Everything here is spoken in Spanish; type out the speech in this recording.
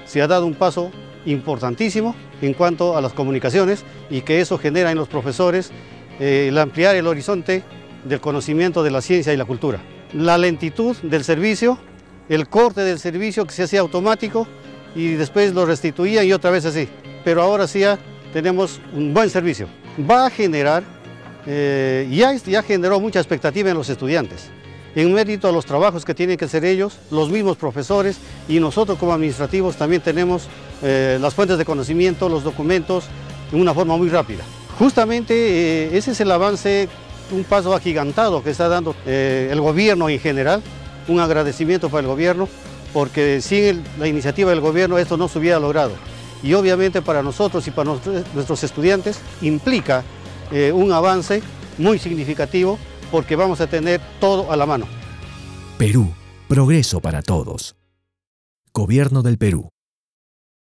se ha dado un paso importantísimo en cuanto a las comunicaciones y que eso genera en los profesores el ampliar el horizonte del conocimiento de la ciencia y la cultura. La lentitud del servicio, el corte del servicio que se hacía automático y después lo restituía y otra vez así. Pero ahora sí ya tenemos un buen servicio. Va a generar, ya generó mucha expectativa en los estudiantes, en mérito a los trabajos que tienen que hacer ellos, los mismos profesores y nosotros como administrativos también tenemos las fuentes de conocimiento, los documentos, de una forma muy rápida. Justamente ese es el avance, un paso agigantado que está dando el gobierno en general, un agradecimiento para el gobierno, porque sin la iniciativa del gobierno esto no se hubiera logrado. Y obviamente para nosotros y para nuestros estudiantes implica un avance muy significativo porque vamos a tener todo a la mano. Perú, progreso para todos. Gobierno del Perú.